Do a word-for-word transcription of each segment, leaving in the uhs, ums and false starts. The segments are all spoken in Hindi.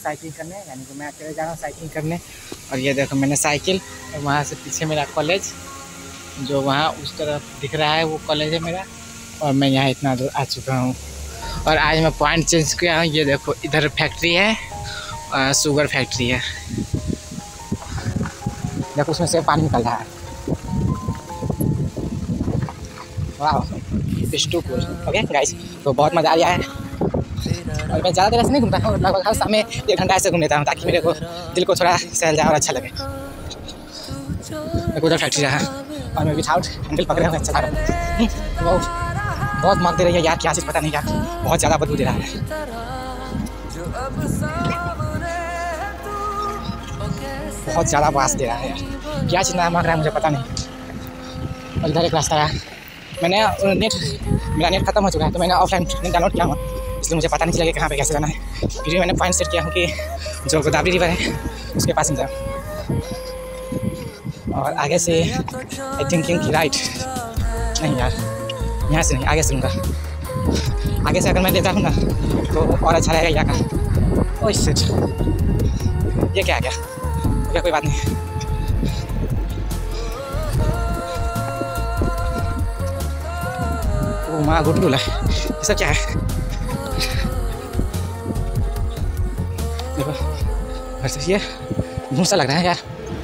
साइकिलिंग करने, यानी कि मैं अकेले जा रहा हूँ साइकिलिंग करने। और ये देखो मैंने साइकिल, और वहाँ से पीछे मेरा कॉलेज जो वहाँ उस तरफ दिख रहा है वो कॉलेज है मेरा। और मैं यहाँ इतना दूर आ चुका हूँ और आज मैं पॉइंट चेंज किया हूँ। ये देखो इधर फैक्ट्री है, आ, शुगर फैक्ट्री है। देखो उसमें से पानी निकल रहा है। वाह ओके गाइस, तो बहुत मज़ा आया है। और मैं ज़्यादा देर ऐसे नहीं घूमता हूँ, लगभग हर समय एक घंटा ऐसे घूम लेता हूँ ताकि मेरे को दिल को थोड़ा सहल जाए और अच्छा लगे। उधर फैक्ट्री रहा और मैं विथआउट हैंडल पकड़े हुए चला रहा हूँ। बहुत बहुत मांगते रही है यार, क्या चीज़ पता नहीं यार, बहुत ज़्यादा बदबू दे रहा है। बहुत ज़्यादा बास दे रहा है यार, क्या चीज़ मांग रहा है मुझे पता नहीं। और इधर एक रास्ता है, मैंने नेट मेरा नेट खत्म हो चुका है तो मैंने ऑफलाइन नेट डाउनलोड किया हुआ, इसलिए मुझे पता नहीं चलेगा कहाँ पे कैसे जाना है। फिर भी मैंने पॉइंट सेट किया हूँ कि जो गोदावरी रिवर है उसके पास में जाऊँ। और आगे से आई थिंकिंग कि राइट नहीं यार, यहाँ से नहीं, आगे से लूँगा। आगे से अगर मैं लेता हूँ ना तो और अच्छा रहेगा यहाँ का। ओह शिट, ये क्या आ गया? क्या कोई बात नहीं। ओ माँ गुटलूला, ये सब क्या है? देखो घर से ये भूसा लग रहा है यार।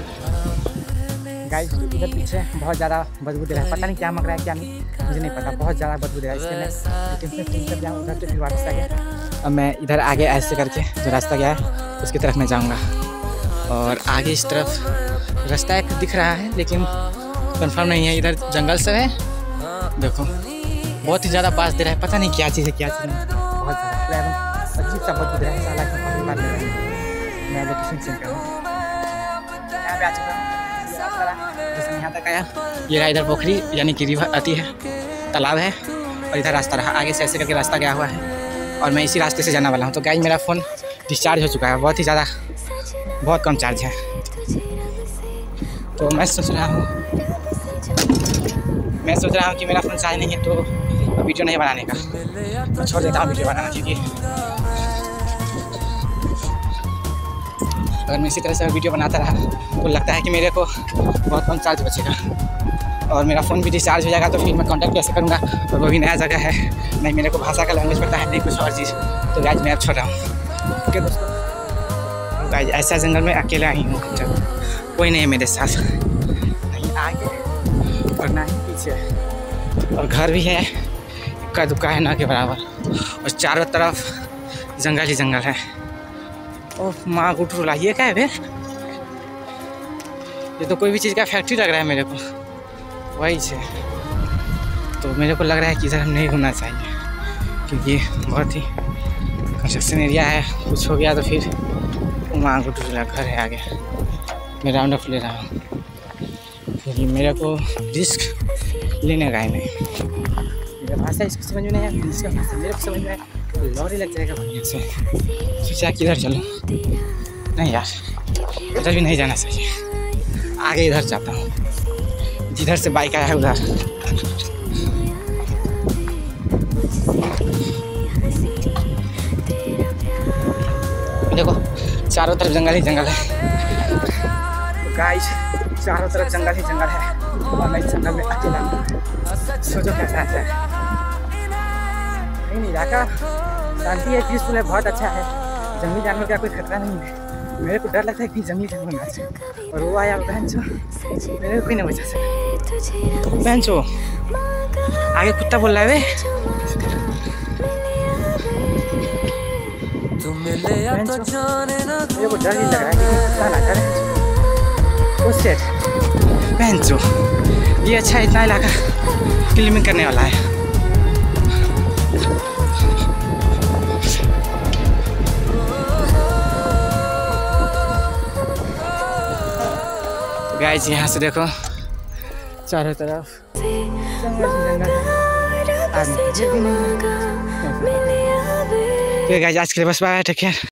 गाइस इधर पीछे बहुत ज़्यादा बदबू दे रहा है, पता नहीं क्या मग रहा है क्या नहीं, मुझे नहीं पता। बहुत ज़्यादा बदबू दे रहा है, इसलिए मैं लेकिन से फिर जाऊँ उधर से फिर वापस आ गया। अब मैं इधर आगे ऐसे करके जो रास्ता गया है उसकी तरफ मैं जाऊँगा। और आगे इस तरफ रास्ता एक दिख रहा है लेकिन कंफर्म नहीं है, इधर जंगल से है। देखो बहुत ही ज़्यादा बास दे रहा है, पता नहीं क्या चीज़ है क्या चीज़ है, बहुत ज़्यादा अजीब सा बदबू दे रहा है। साला की पहली बार ले रहा है। मैं लोकेशन चेंज कर रहा हूँ, यहाँ पे आ चुका हूँ। जैसे यहाँ तक आया, ये रहा इधर पोखरी यानी कि रिवर आती है, तालाब है। और इधर रास्ता रहा, आगे से ऐसे करके रास्ता गया हुआ है और मैं इसी रास्ते से जाने वाला हूँ। तो गाइस मेरा फ़ोन डिस्चार्ज हो चुका है, बहुत ही ज़्यादा, बहुत कम चार्ज है। तो मैं सोच रहा हूँ मैं सोच रहा हूँ कि मेरा फ़ोन चार्ज नहीं है तो वीडियो नहीं बनाने का, तो छोड़ देता हूँ वीडियो बनाना। क्योंकि अगर मैं इसी तरह से वीडियो बनाता रहा तो लगता है कि मेरे को बहुत कम चार्ज बचेगा और मेरा फ़ोन भी डिस्चार्ज हो जाएगा। तो फिर मैं कांटेक्ट कैसे करूँगा? और वो भी नया जगह है, नहीं मेरे को भाषा का लैंग्वेज पता है, नहीं कुछ और चीज़। तो गाइस मैं अब छोड़ रहा हूँ। ओके दोस्तों, गाइस ऐसा जंगल में अकेला ही हूँ, कोई नहीं है मेरे साथ, नहीं आगे और ना ही पीछे। और घर भी है इक्का दुक्का है ना के बराबर, और चारों तरफ जंगल ही जंगल है। ओह माँ गुटरूला, ये क्या है बे? ये तो कोई भी चीज़ का फैक्ट्री लग रहा है मेरे को, वही से। तो मेरे को लग रहा है कि इधर हम नहीं घूमना चाहिए क्योंकि बहुत ही कंस्ट्रक्शन एरिया है, कुछ हो गया तो फिर माँ गुटरूला घर है आगे। मैं राउंड अप ले रहा हूँ क्योंकि मेरे को रिस्क लेने का ही नहीं। मेरा भाषा इसको समझ में नहीं है, इसका भाषा मेरे को समझ में लॉरी लग जाएगा बढ़िया से। सोचा किधर चलो, नहीं यार इधर भी नहीं जाना चाहिए, आगे इधर जाता हूँ जिधर से बाइक आया है उधर। देखो चारों तरफ जंगल ही जंगल है। तो गाइस चारों तरफ जंगल ही जंगल है और मैं इस जंगल में अकेला हूँ। सोचो कैसा है, नहीं इलाका शांति है, पीसफुल है, बहुत अच्छा है। जंगली जानवर का कोई खतरा नहीं है। मेरे को डर लगता है कि जंगली जानवर ना जाए, और वो आया बहन चो, मेरे को कोई नहीं बचा सकता। बहन चो आगे कुत्ता बोल रहा है बे, मेरे को डर ही लग रहा है कि कुत्ता ना करे। उस सेट बहन चो, ये अच्छा इतना इलाका क्लीनिंग करने वाला है। गाइस यहाँ से देखो चारों तरफ जंगल जंगल है। गाइस आज के लिए बस बाय, टेक केयर।